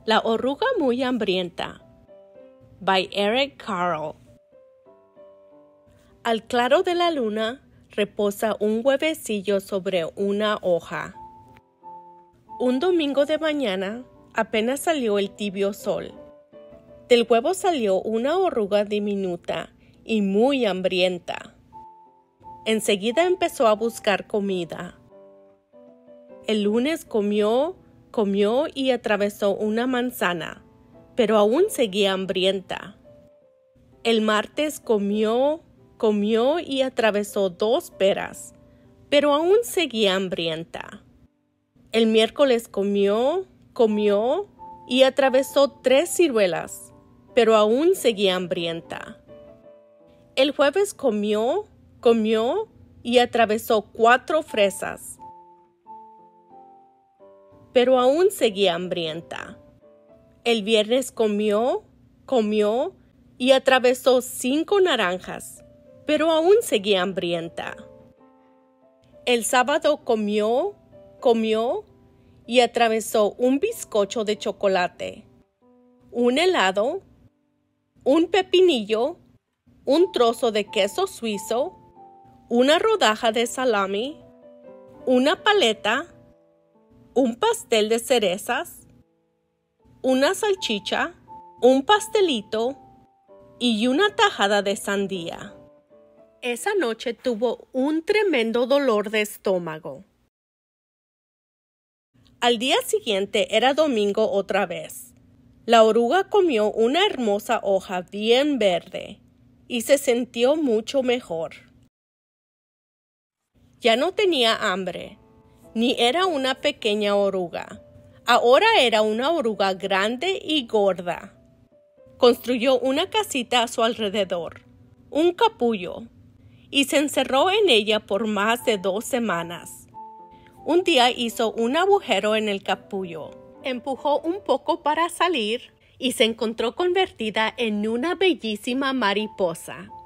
La oruga muy hambrienta. By Eric Carle. Al claro de la luna reposa un huevecillo sobre una hoja. Un domingo de mañana apenas salió el tibio sol. Del huevo salió una oruga diminuta y muy hambrienta. Enseguida empezó a buscar comida. El lunes comió y atravesó una manzana, pero aún seguía hambrienta. El martes comió y atravesó 2 peras, pero aún seguía hambrienta. El miércoles comió y atravesó 3 ciruelas, pero aún seguía hambrienta. El jueves comió y atravesó 4 fresas, pero aún seguía hambrienta. El viernes comió y atravesó 5 naranjas, pero aún seguía hambrienta. El sábado comió y atravesó un bizcocho de chocolate, un helado, un pepinillo, un trozo de queso suizo, una rodaja de salami, una paleta, un pastel de cerezas, una salchicha, un pastelito y una tajada de sandía. Esa noche tuvo un tremendo dolor de estómago. Al día siguiente era domingo otra vez. La oruga comió una hermosa hoja bien verde y se sintió mucho mejor. Ya no tenía hambre, ni era una pequeña oruga. Ahora era una oruga grande y gorda. Construyó una casita a su alrededor, un capullo, y se encerró en ella por más de 2 semanas. Un día hizo un agujero en el capullo, empujó un poco para salir y se encontró convertida en una bellísima mariposa.